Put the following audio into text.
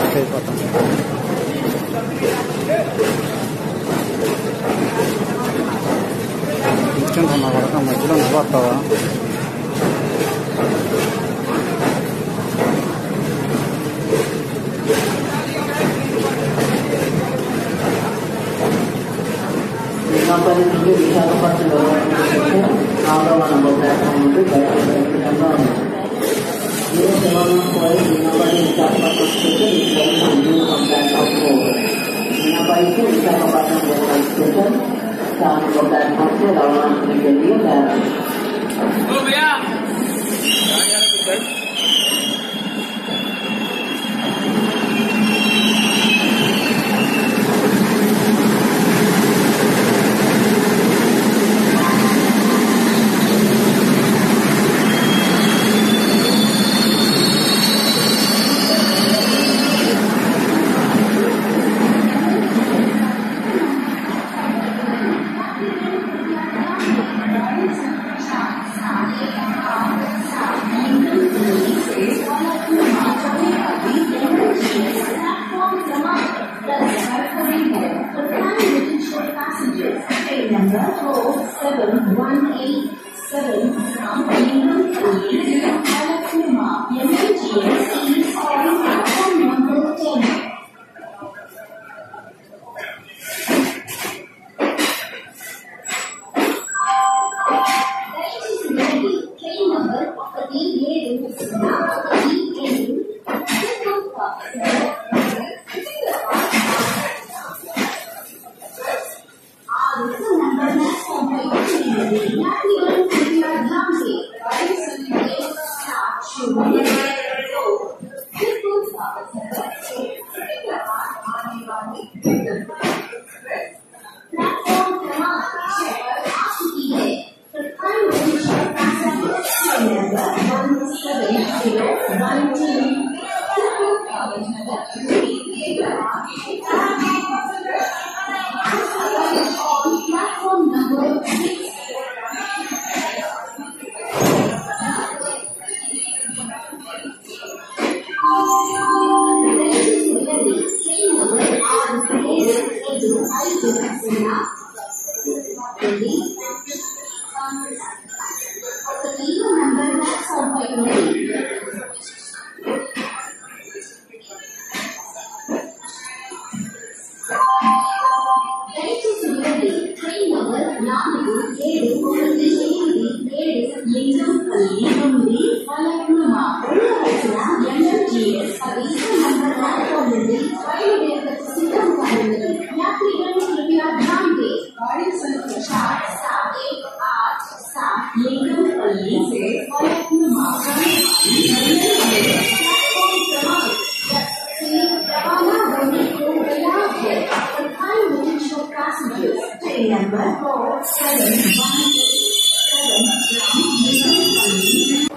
అయిపోతుంది. కూర్చుంటున్నా కూడా మధ్యలో నువ్వుతావా? విశాఖపట్నంలో 4వ నంబర్ ప్లాట్ఫామ్ నుండి బయటలో ఉన్నాయి. Visakhapatnam station platform 4 Visakhapatnam local station 4 number platform से रवाना होने के लिए तैयार है। Number 4718 from England to Alabama, MGS is on platform number 10. Train number 4718